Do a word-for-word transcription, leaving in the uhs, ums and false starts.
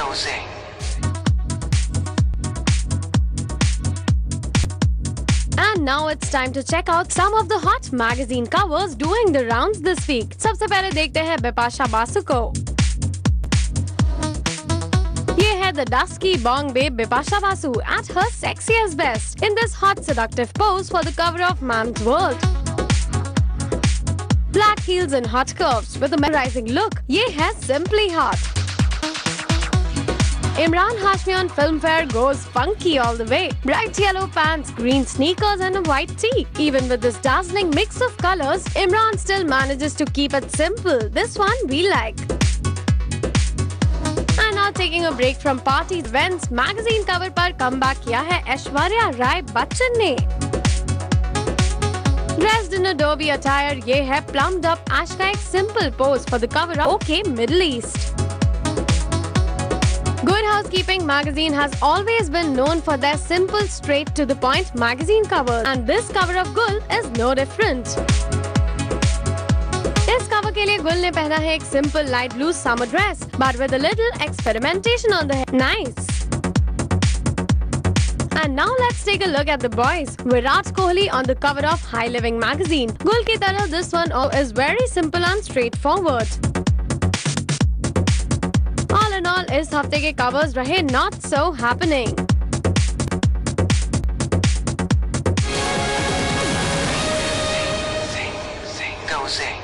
Zing. And now it's time to check out some of the hot magazine covers doing the rounds this week. सबसे पहले देखते हैं बिपाशा बासु को। ये है the dusky bong babe Bipasha Basu at her sexiest best in this hot seductive pose for the cover of Man's World. Black heels and hot curves with a mesmerizing look. ये है simply hot. Imran Hashmi on Filmfare goes funky all the way. Bright yellow pants, green sneakers and a white tee. Even with this dazzling mix of colors, Imran still manages to keep it simple. This one we like. And now taking a break from party events, magazine cover पर comeback किया है ऐश्वर्या राय बच्चन ने. Dressed in adobe attire, ये है plumped up Ash का एक simple pose for the cover of OK Middle East. Good Housekeeping magazine has always been known for their simple, straight-to-the-point magazine covers, and this cover of Gul is no different. इस cover के लिए गुल ने पहना है एक simple light blue summer dress, but with a little experimentation on the head. Nice. And now let's take a look at the boys. Virat Kohli on the cover of High Living magazine. Gul की तरह this one is very simple and straightforward. All in all, इस हफ्ते के covers रहे not so happening. Zing, zing, go zing.